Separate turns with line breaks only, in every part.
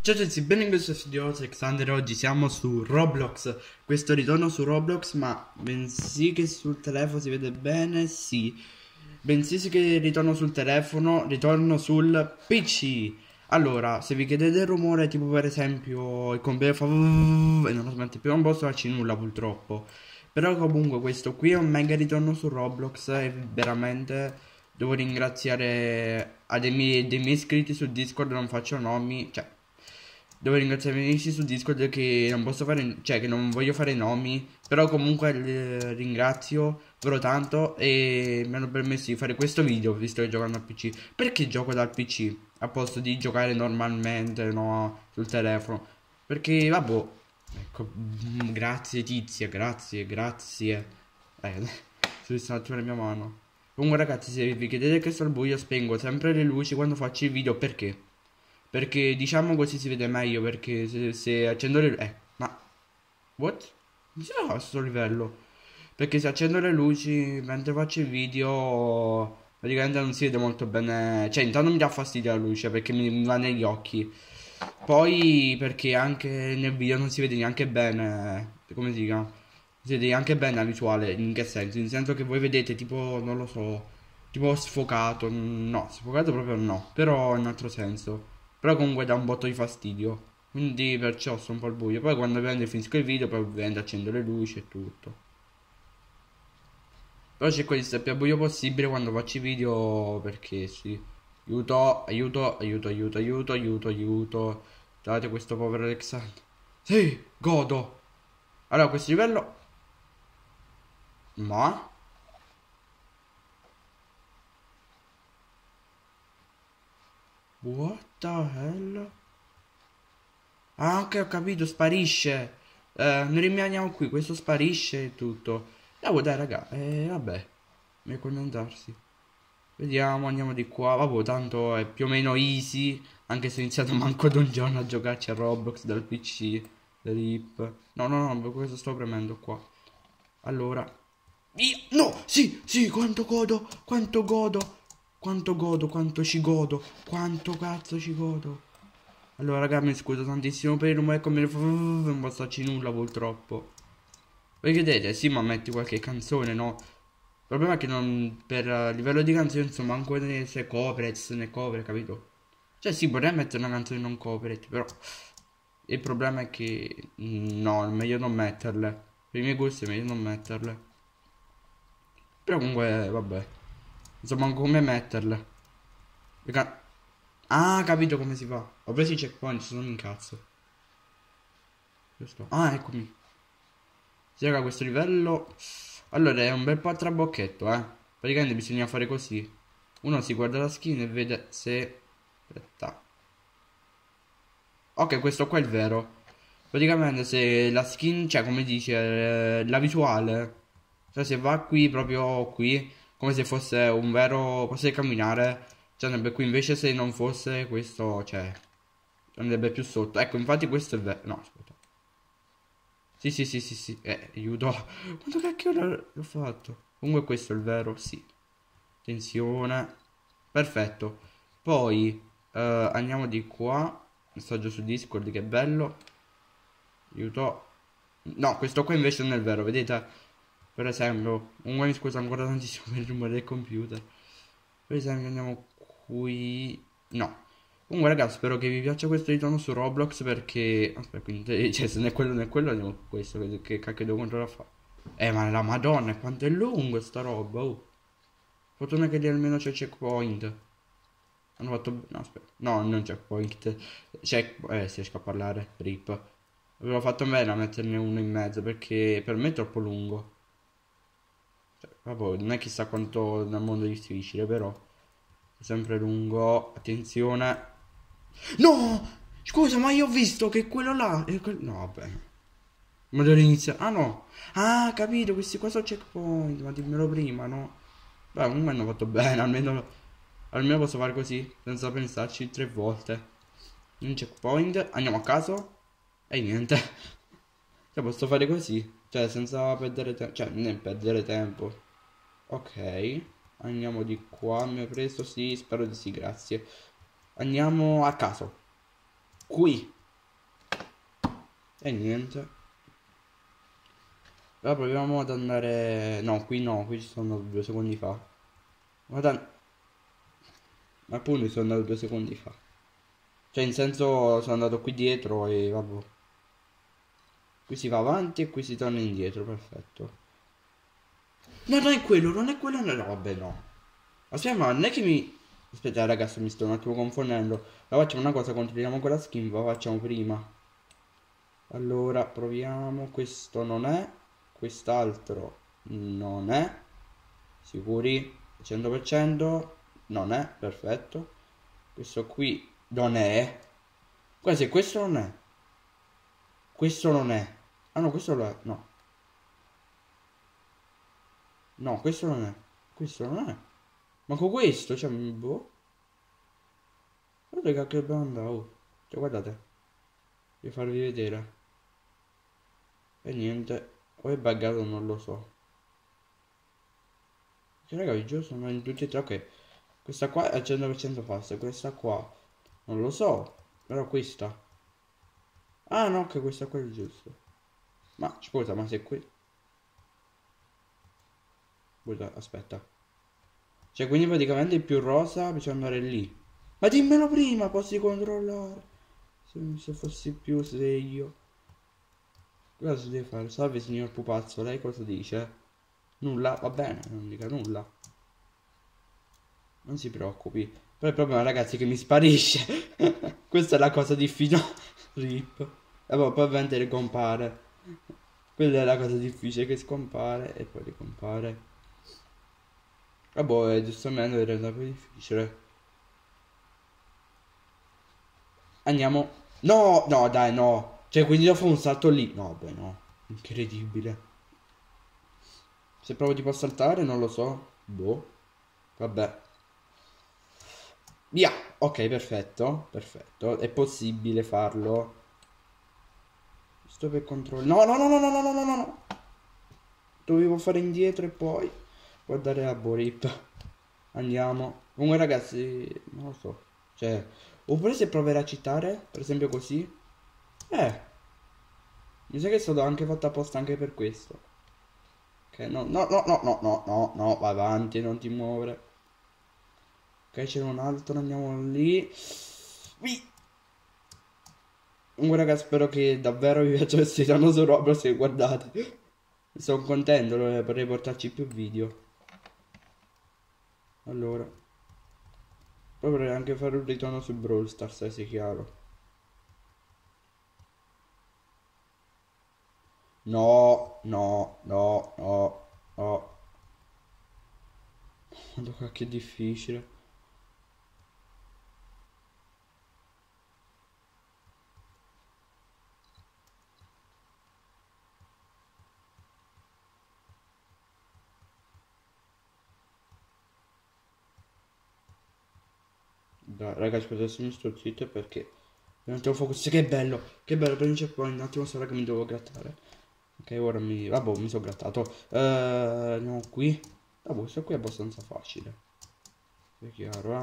Ciao a tutti, ben in questo studio Alexander. Oggi siamo su Roblox. Questo ritorno su Roblox, ma bensì che sul telefono si vede bene, sì. Bensì sì che ritorno sul telefono, ritorno sul PC. Allora, se vi chiedete il rumore, tipo per esempio il computer fa e non lo smette più, non posso farci nulla purtroppo. Però comunque questo qui è un mega ritorno su Roblox e veramente devo ringraziare a dei miei iscritti su Discord, non faccio nomi, cioè devo ringraziare i miei amici su Discord che non posso fare, cioè che non voglio fare nomi, però comunque ringrazio però tanto e mi hanno permesso di fare questo video visto che giocando al PC. Perché gioco dal PC a posto di giocare normalmente, no, sul telefono? Perché vabbè, ecco, grazie Tizia, grazie. Sto un attimo la mia mano. Comunque ragazzi, se vi chiedete che sto al buio, spengo sempre le luci quando faccio il video, perché? Perché diciamo così si vede meglio, perché se accendo le... ma... What? Non si fa a questo livello. Perché se accendo le luci mentre faccio il video praticamente non si vede molto bene. Cioè intanto mi dà fastidio la luce perché mi va negli occhi. Poi perché anche nel video non si vede neanche bene. Come si chiama? Si vede neanche bene la visuale. In che senso? In senso che voi vedete tipo, non lo so, tipo sfocato. No, sfocato proprio no. Però in altro senso. Però comunque dà un botto di fastidio. Quindi perciò sto un po' al buio. Poi quando ovviamente finisco il video, poi ovviamente accendo le luci e tutto. Però cerco di stare più a buio possibile quando faccio i video perché sì. Aiuto. Date questo povero Alexander. Sì, godo. Allora, questo livello... Ma... What the hell? Ah, ok, ho capito, sparisce. Noi rimaniamo qui, questo sparisce e tutto. Dai, raga, vabbè. Meglio contentarsi. Vediamo, andiamo di qua. Vabbè, tanto è più o meno easy. Anche se ho iniziato manco da un giorno a giocarci a Roblox dal PC. Rip. No, questo sto premendo qua. Allora. No! Sì, quanto godo! Quanto ci godo! Quanto cazzo ci godo! Allora, raga, mi scuso tantissimo per il rumore come non posso farci nulla purtroppo. Voi vedete, sì, ma metti qualche canzone, no? Il problema è che non, per livello di canzone, insomma, manco se copyright, né cover, capito? Cioè, sì, vorrei mettere una canzone non copyright, però il problema è che no, è meglio non metterle. Per i miei gusti è meglio non metterle. Però comunque, vabbè. Insomma, come metterle? Ah, capito come si fa. Ho preso i checkpoint, sono un incazzo. Giusto. Ah, eccomi. Si raga, questo livello... Allora, è un bel po' a trabocchetto, eh. Praticamente bisogna fare così. Uno si guarda la skin e vede se... Aspetta. Ok, questo qua è il vero. Praticamente se la skin, cioè come dice, la visuale. Cioè se va qui, proprio qui, come se fosse un vero... Posso camminare. Cioè andrebbe qui, invece se non fosse questo, cioè... Andrebbe più sotto. Ecco, infatti questo è vero. No, aspetta. Sì. Aiuto. Quanto cacchio l'ho fatto? Comunque questo è il vero, sì. Attenzione. Perfetto. Poi andiamo di qua. Messaggio su Discord, che bello. Aiuto. No, questo qua invece non è il vero, vedete? Per esempio, comunque mi scusa ancora tantissimo per il rumore del computer. Per esempio andiamo qui. No. Comunque ragazzi, spero che vi piaccia questo ritorno su Roblox perché... Aspetta, quindi, cioè se non è quello né quello andiamo con questo, che cacchio devo controllare a fare. Ma la madonna, quanto è lungo sta roba, oh. Fortuna che lì almeno c'è il checkpoint. Hanno fatto... No, aspetta. No, non checkpoint. Si riesco a parlare, rip. Avevo fatto bene a metterne uno in mezzo perché per me è troppo lungo. Cioè, vabbè, non è chissà quanto nel mondo difficile, però... È sempre lungo. Attenzione. No! Scusa, ma io ho visto che quello là no, vabbè. Ma devo iniziare. Ah, no. Ah, capito, questi qua sono checkpoint. Ma dimmelo prima, no? Beh, comunque hanno fatto bene. Almeno posso fare così, senza pensarci 3 volte. Un checkpoint. Andiamo a caso. E niente. Cioè, posso fare così. Cioè, senza perdere tempo. Cioè, non perdere tempo. Ok. Andiamo di qua. Mi hai preso? Sì, spero di sì, grazie. Andiamo a caso. Qui. E niente. Ora proviamo ad andare... No, qui ci sono andato 2 secondi fa. Guarda... Appunto ci sono andato 2 secondi fa. Cioè in senso sono andato qui dietro e vabbè. Qui si va avanti e qui si torna indietro, perfetto. No, non è quello, non è quello, no, vabbè no. Aspetta, ma non è che mi... Aspetta ragazzi, mi sto un attimo confondendo. Allora facciamo una cosa, controlliamo quella skin, la facciamo prima. Allora, proviamo, questo non è, quest'altro non è, sicuri, 100%, non è, perfetto. Questo qui non è. Guarda, se questo non è, questo non è. Ah no, questo lo è, no. No, questo non è, questo non è. Ma con questo, cioè, boh. Guarda che banda, oh. Cioè, guardate, devo farvi vedere. E niente, o è buggato non lo so. Che raga, i giochi sono in tutti e tre, ok. Questa qua è al 100% fast, questa qua non lo so, però questa. Ah no, che questa qua è giusto. Ma scusa, ma se qui... Scusa, aspetta. Cioè, quindi praticamente il più rosa bisogna andare lì. Ma dimmelo prima, posso controllare. Se fossi più sveglio. Cosa si deve fare? Salve signor pupazzo, lei cosa dice? Nulla, va bene, non dica nulla. Non si preoccupi. Però il problema ragazzi è che mi sparisce. Questa è la cosa difficile. Rip. E poi ovviamente ricompare. Quella è la cosa difficile, che scompare e poi ricompare. E boh, giustamente rende più difficile. Andiamo. No, no, dai, no. Cioè, quindi dopo un salto lì. No, beh, no. Incredibile. Se provo tipo a saltare, non lo so. Boh. Vabbè. Via. Ok, perfetto. Perfetto. È possibile farlo. Sto per controllare. No, no, no, no, no, no, no, no, no. Dovevo fare indietro e poi guardare a Borip. Andiamo. Comunque ragazzi, non lo so. Cioè, oppure se provare a citare, per esempio così. Mi sa che è stato anche fatto apposta anche per questo. Ok, no, no, no, no, no, no, no, no, vai avanti, non ti muovere. Ok, c'è un altro, andiamo lì. Ui. Comunque ragazzi, spero che davvero vi piaccia questo ritorno su Roblox e guardate. Sono contento, vorrei portarci più video. Allora, poi vorrei anche fare un ritorno su Brawl Stars, sia chiaro. No, no, no, no, no. Guarda che difficile. Dai, ragazzi, adesso mi sto zitto perché un attimo focus. Che bello, prendi il checkpoint, un attimo sarà che mi devo grattare. Ok, ora mi... Vabbè, mi sono grattato. Andiamo qui. Vabbè, questo qui è abbastanza facile. È chiaro, eh?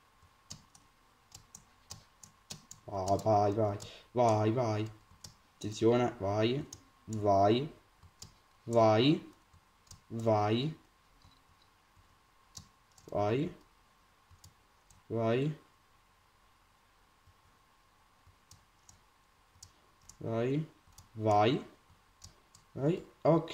Vai, vai, vai. Vai, vai. Attenzione, vai. Vai. Vai. Vai. Vai. Vai. Vai. Vai. Vai. Ok.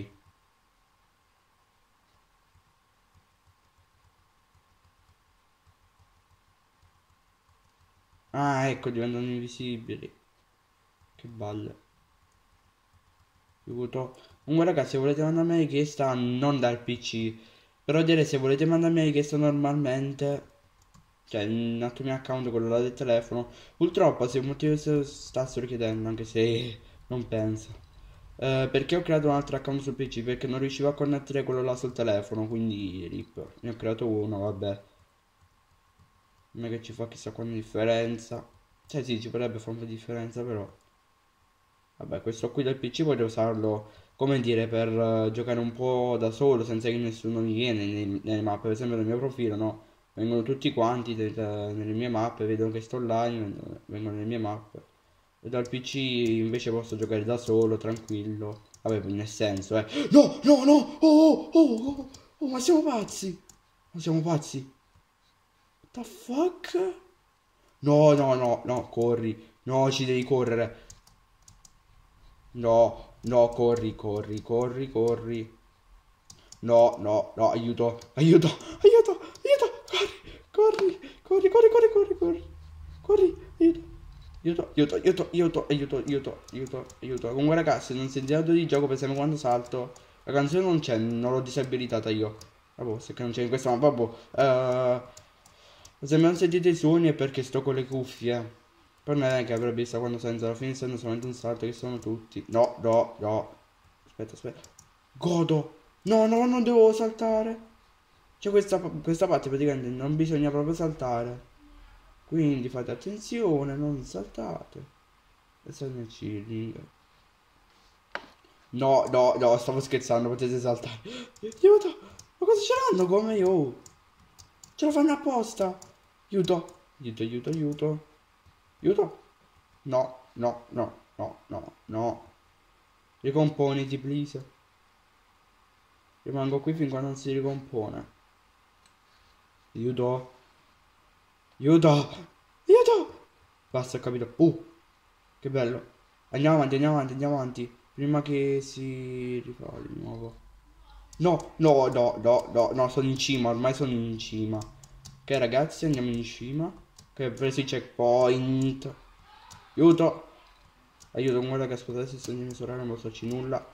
Ah, ecco, diventano invisibili. Che balle. Aiuto. Comunque ragazzi, se volete mandarmi la richiesta non dal PC, però dire se volete mandarmi la richiesta normalmente, cioè un altro mio account, quello là del telefono, purtroppo se un motivo se sta richiedendo, anche se non penso. Perché ho creato un altro account sul PC? Perché non riuscivo a connettere quello là sul telefono, quindi rip. Ne ho creato uno, vabbè. Non è che ci fa chissà quanta differenza. Cioè sì, ci potrebbe fare un po' di differenza, però. Vabbè, questo qui del PC voglio usarlo, come dire, per giocare un po' da solo, senza che nessuno mi viene nelle mappe. Per esempio nel mio profilo, no? Vengono tutti quanti nelle mie mappe, vedono che sto online, vengono nelle mie mappe. E dal PC invece posso giocare da solo, tranquillo. Vabbè, nel senso, eh. No, no, no! Oh, ma siamo pazzi! Ma siamo pazzi! What the fuck? No, no, no, no, corri. No, ci devi correre. No, no, corri, corri, corri, corri. No, no, no, aiuto, aiuto, aiuto, aiuto, corri, corri, corri, corri, corri, corri, corri, corri, aiuto. Aiuto. Comunque ragazzi, non sentite di gioco, per esempio quando salto. La canzone non c'è, non l'ho disabilitata io. Vabbè, se che non c'è in questa, ma vabbè. Se non sentite i suoni è perché sto con le cuffie. Però non è che avrebbe visto quando senza alla fine essendo solamente un salto che sono tutti. No, no, no. Aspetta. Godo. No, no, non devo saltare. Cioè questa parte praticamente non bisogna proprio saltare. Quindi fate attenzione, non saltate. E se ne chilling. No, no, no, stavo scherzando, potete saltare. Aiuto! Ma cosa ce l'hanno come io? Ce la fanno apposta! Aiuto! Aiuto! No, no, no, no, no, no. Ricomponiti, please. Rimango qui fin quando non si ricompone. Aiuto! Aiuto! Basta, ho capito. Che bello. Andiamo avanti. Prima che si rifà di nuovo. No, no, no, no, no, no, sono in cima, ormai sono in cima. Ok ragazzi, andiamo in cima. Ok, ho preso i checkpoint. Aiuto. Aiuto, guarda che ascoltate se sono di mia sorella, non posso farci nulla.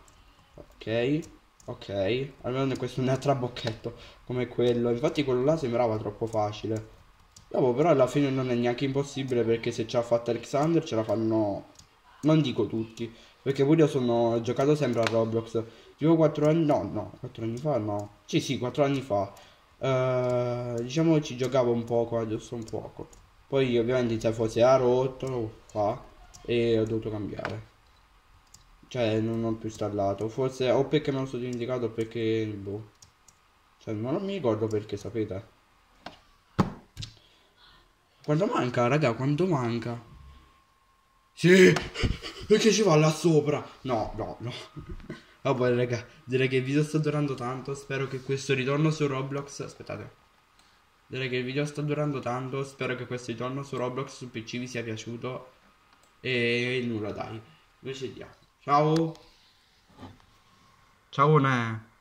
Ok. Almeno questo non è trabocchetto come quello. Infatti quello là sembrava troppo facile. Dopo però alla fine non è neanche impossibile perché se ce l'ha fatta Alexander ce la fanno. Non dico tutti. Perché pure io sono giocato sempre a Roblox. Tipo 4 anni. No, 4 anni fa no. Sì, 4 anni fa. Diciamo ci giocavo un poco, giusto un poco. Poi ovviamente il telefono si era rotto qua e ho dovuto cambiare. Cioè non ho più installato. Forse o perché me lo sono dimenticato o perché. Boh. Cioè non mi ricordo perché, sapete. Quanto manca, raga? Quanto manca? Sì! Perché ci va là sopra? No. Vabbè, raga, direi che il video sta durando tanto. Spero che questo ritorno su Roblox. Aspettate. Direi che il video sta durando tanto. Spero che questo ritorno su Roblox su PC vi sia piaciuto. E nulla, dai. Noi ci vediamo. Ciao. Ciao, ne.